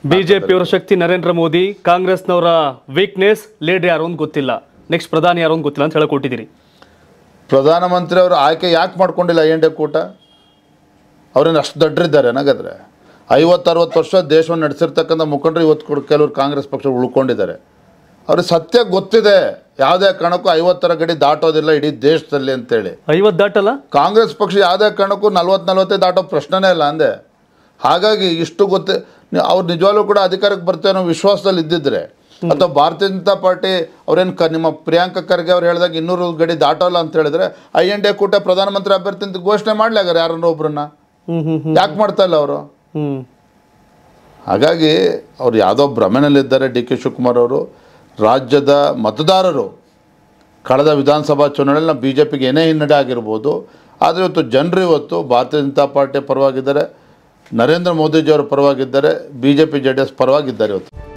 ಬಿಜೆಪಿಯವರ ಶಕ್ತಿ ನರೇಂದ್ರ ಮೋದಿ, ಕಾಂಗ್ರೆಸ್ನವರ weakness leader ಯಾರು ಅಂತ ಗೊತ್ತಿಲ್ಲ, ನೆಕ್ಸ್ಟ್ ಪ್ರಧಾನಿ ಯಾರು ಅಂತ ಗೊತ್ತಿಲ್ಲ ಅಂತ ಹೇಳಿಕೊಟ್ಟಿದ್ದೀರಿ. ಪ್ರಧಾನಮಂತ್ರಿ ಅವರು ಆಯ್ಕೆ ಯಾಕೆ ಮಾಡ್ಕೊಂಡಿಲ್ಲ INDA ಕೂಟ? ಅವ್ರೇನು ಅಷ್ಟು ದಡ್ಡರಿದ್ದಾರೆ ಏನಾಗಾದ್ರೆ? 50-60 ವರ್ಷ ದೇಶವನ್ನು ನಡೆಸಿರ್ತಕ್ಕಂಥ ಮುಖಂಡರು ಇವತ್ತು ಕೆಲವರು ಕಾಂಗ್ರೆಸ್ ಪಕ್ಷ ಉಳ್ಕೊಂಡಿದ್ದಾರೆ. ಅವ್ರಿಗೆ ಸತ್ಯ ಗೊತ್ತಿದೆ, ಯಾವುದೇ ಕಾರಣಕ್ಕೂ 50ರ ಗಡಿ ದಾಟೋದಿಲ್ಲ ಇಡೀ ದೇಶದಲ್ಲಿ ಅಂತೇಳಿ. 50 ದಾಟಲ್ಲ ಕಾಂಗ್ರೆಸ್ ಪಕ್ಷ ಯಾವುದೇ ಕಾರಣಕ್ಕೂ 40-45 ದಾಟೋ ಪ್ರಶ್ನೆನೇ ಇಲ್ಲ ಅಂದೆ. ಹಾಗಾಗಿ ಇಷ್ಟು ಗೊತ್ತೇ, ಅವ್ರು ನಿಜವಾಗ್ಲೂ ಕೂಡ ಅಧಿಕಾರಕ್ಕೆ ಬರ್ತೇವೆ ಅನ್ನೋ ವಿಶ್ವಾಸದಲ್ಲಿ ಇದ್ದಿದ್ರೆ, ಅಥವಾ ಭಾರತೀಯ ಜನತಾ ಪಾರ್ಟಿ ಅವ್ರೇನು ನಿಮ್ಮ ಪ್ರಿಯಾಂಕಾ ಖರ್ಗೆ ಅವ್ರು ಹೇಳಿದಾಗ 200 ಗಡಿ ದಾಟೋಲ್ಲ ಅಂತ ಹೇಳಿದ್ರೆ INDA ಕೂಟ ಪ್ರಧಾನಮಂತ್ರಿ ಅಭ್ಯರ್ಥಿ ಅಂತ ಘೋಷಣೆ ಮಾಡ್ಲಾಗಾರ ಯಾರನ್ನ ಒಬ್ರನ್ನ? ಯಾಕೆ ಮಾಡ್ತಾ ಇಲ್ಲ ಅವರು? ಹಾಗಾಗಿ ಅವ್ರು ಯಾವುದೋ ಭ್ರಮೆನಲ್ಲಿದ್ದಾರೆ DK ಶಿವಕುಮಾರ್ ಅವರು. ರಾಜ್ಯದ ಮತದಾರರು ಕಳೆದ ವಿಧಾನಸಭಾ ಚುನಾವಣೆಯಲ್ಲಿ BJPಗೆ ಏನೇ ಹಿನ್ನಡೆ ಆಗಿರ್ಬೋದು, ಆದರೆ ಇವತ್ತು ಜನರು ಇವತ್ತು ಭಾರತೀಯ ಜನತಾ ಪಾರ್ಟಿಯ ಪರವಾಗಿದ್ದಾರೆ, ನರೇಂದ್ರ ಮೋದಿಜಿಯವರ ಪರವಾಗಿದ್ದಾರೆ, BJP JDS ಪರವಾಗಿದ್ದಾರೆ ಇವತ್ತು.